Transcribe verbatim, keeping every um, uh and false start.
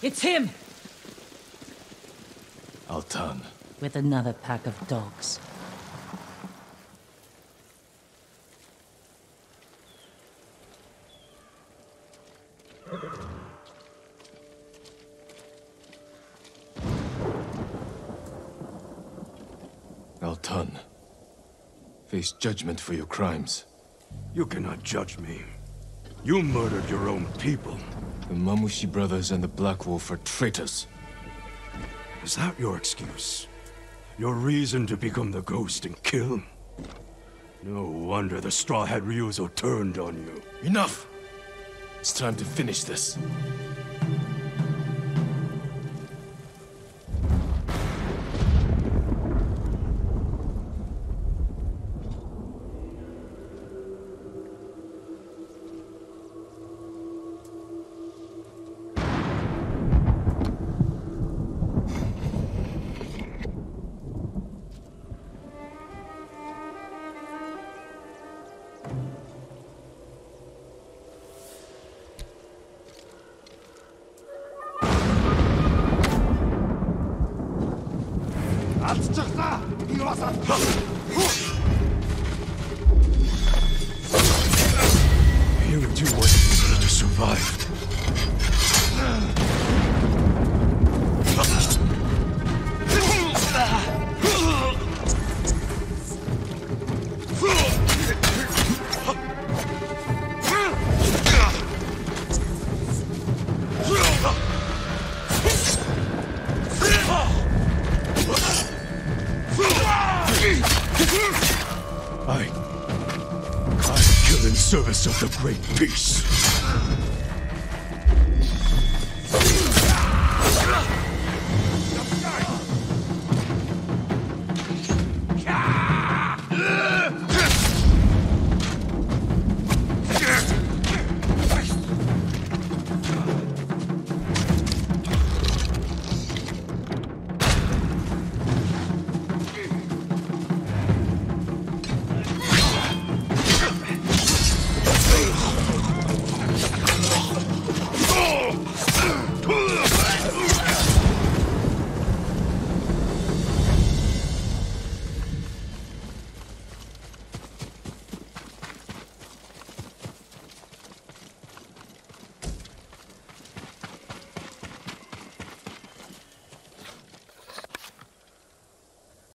It's him! Altan. With another pack of dogs. Altan. Face judgment for your crimes. You cannot judge me. You murdered your own people. The Mamushi brothers and the Black Wolf are traitors. Is that your excuse? Your reason to become the ghost and kill? No wonder the Straw Hat Ryuzo turned on you. Enough! It's time to finish this. You would do what in order to survive. I... I kill in service of the Great Peace.